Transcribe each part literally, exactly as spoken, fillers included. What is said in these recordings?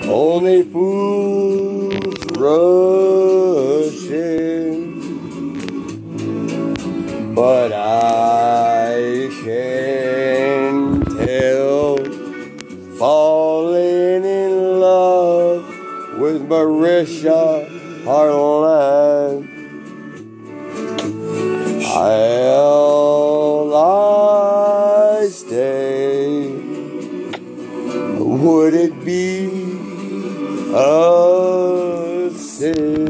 Only fools rush in, but I can tell, falling in love with Marisha Harlan. I'll I stay? Would it be a sin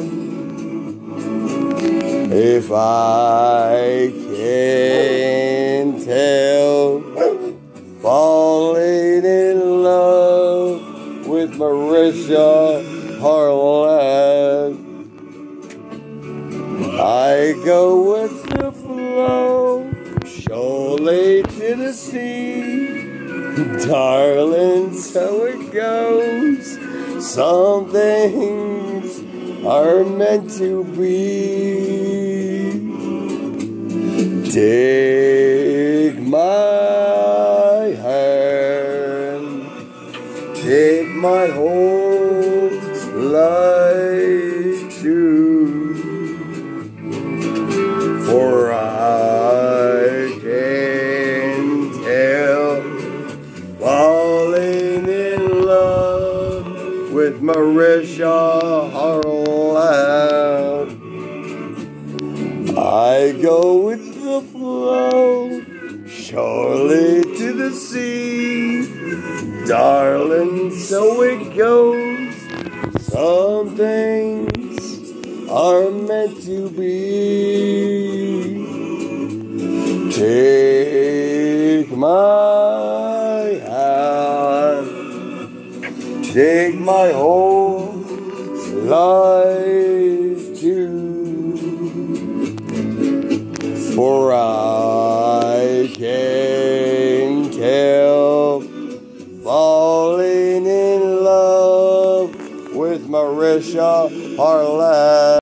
if I can tell, falling in love with Marisha Harlan? I go with the flow, surely to the sea, darling, so it goes. Some things are meant to be. Take my hand, take my whole life too, for I can tell, falling in love with Marisha Harlan. I go with the flow, surely to the sea, darling, so it goes. Some things are meant to be. Take my hand, take my whole life too, for I can tell, falling in love with Marisha Harlan.